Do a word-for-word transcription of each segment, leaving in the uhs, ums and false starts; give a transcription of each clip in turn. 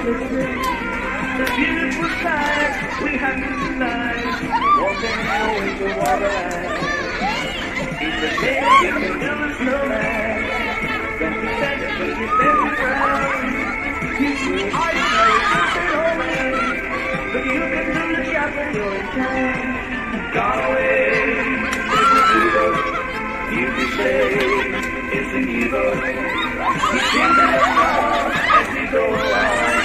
The beautiful sight we have tonight, walking away to waterline. It's a day you can never slow down. Don't be sad, but you stand your ground. You feel hard, you stay home, but you can do the job when you're in town. Gone away, it's an evil. You can say it's an evil. You can't let it go as we go along.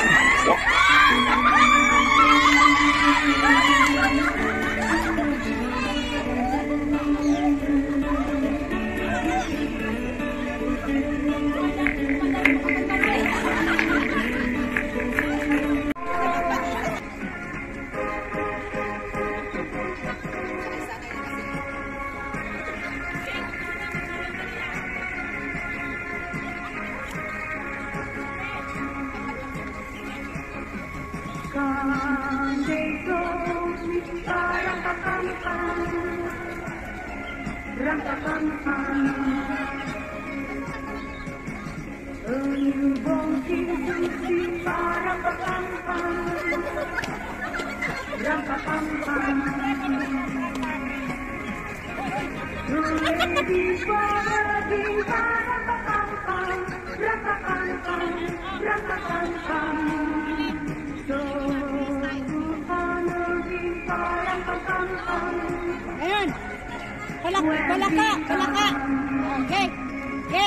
Ayun. Palaka, palaka, palaka. Okay. Okay.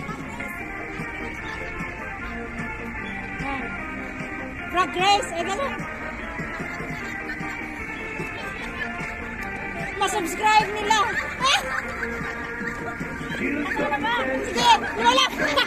Frog race, eh gano'n. Ma-subscribe nila. Ah! Sige, wala.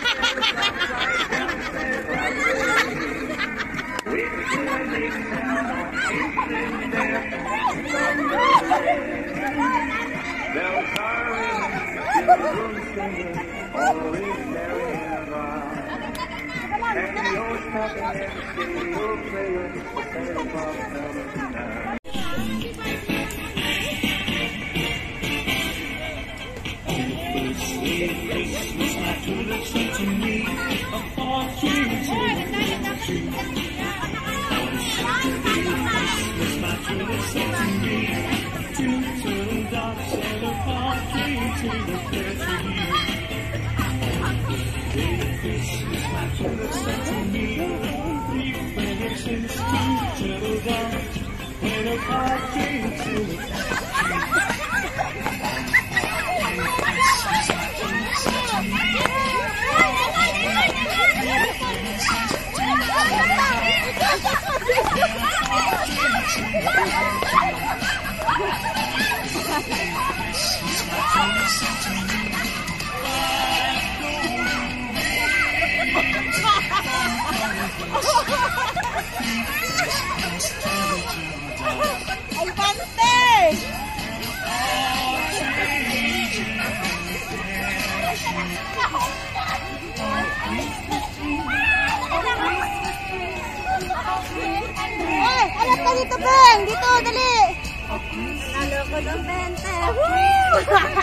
Dito, Beng! Dito, dali! Nalo ko ng bente! Woo!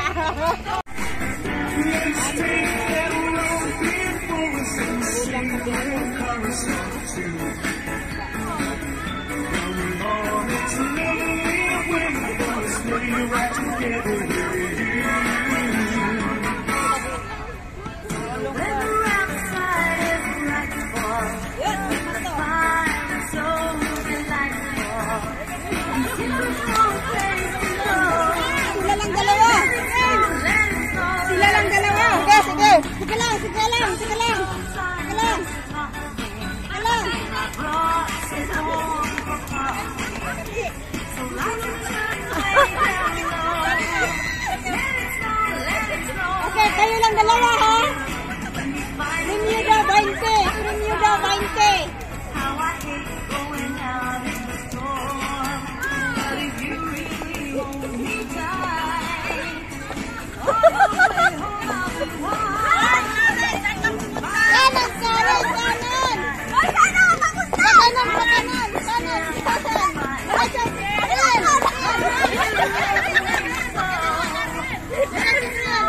Sige lang, sige lang, sige lang. Sige lang. Sige lang. Okay, kayo lang dalawa ha. Renew daw twenty. Renew daw twenty.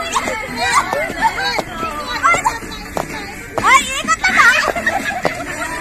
Ay, ikot na ba?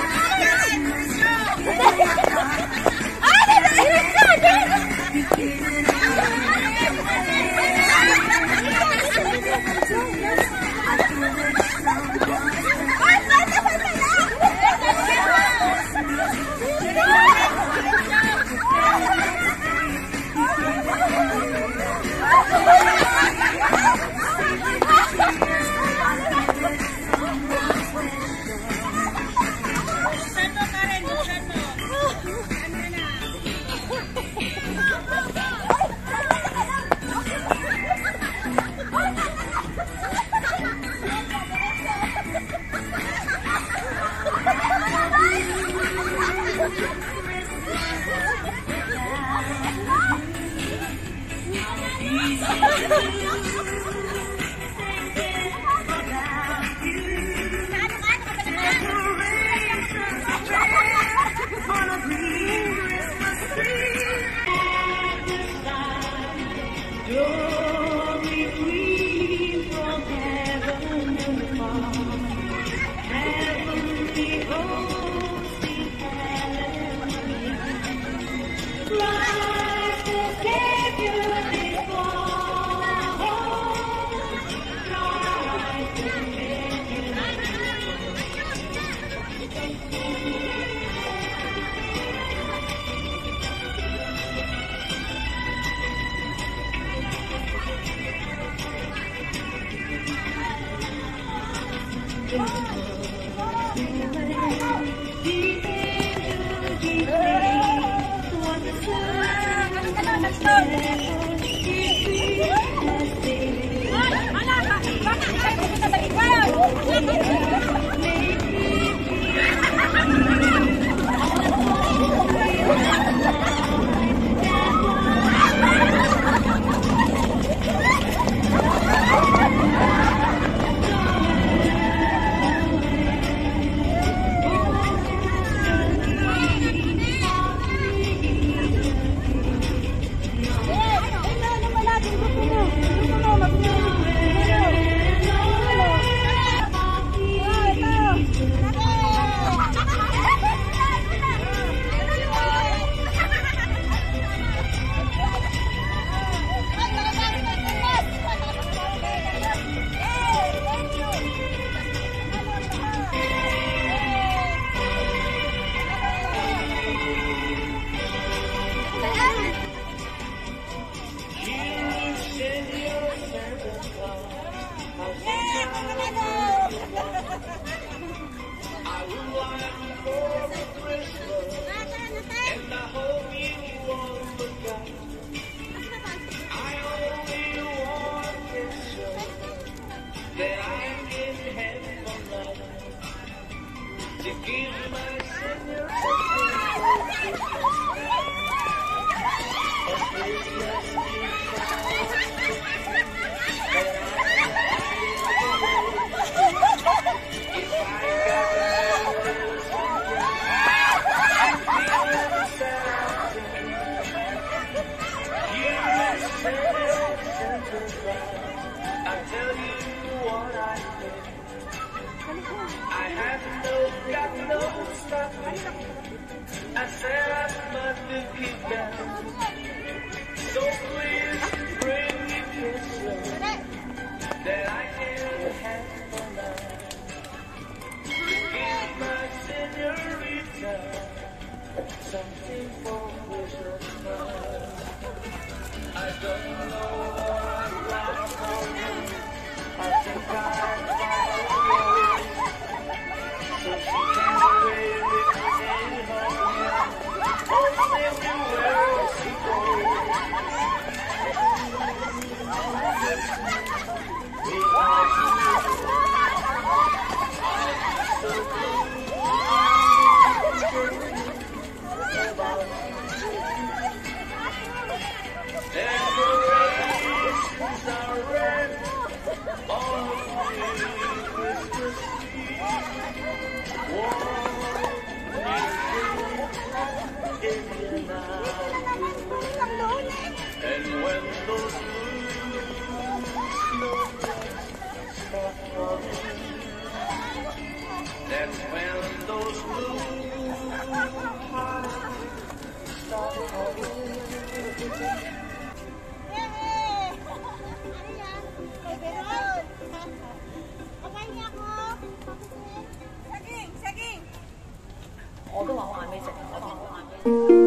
I said I must keep down. So please bring me closer that I can have for life. Give my senorita something for Christmas. I don't know what I've got for you. I think I'll follow you. So she can away with me home. Home everywhere she goes. We want decorations are red on the Christmas tree. Warm in the night, and when those blue snowflakes start falling, that's when those blue hearts start falling. 我都話我眼尾食，我話我眼尾。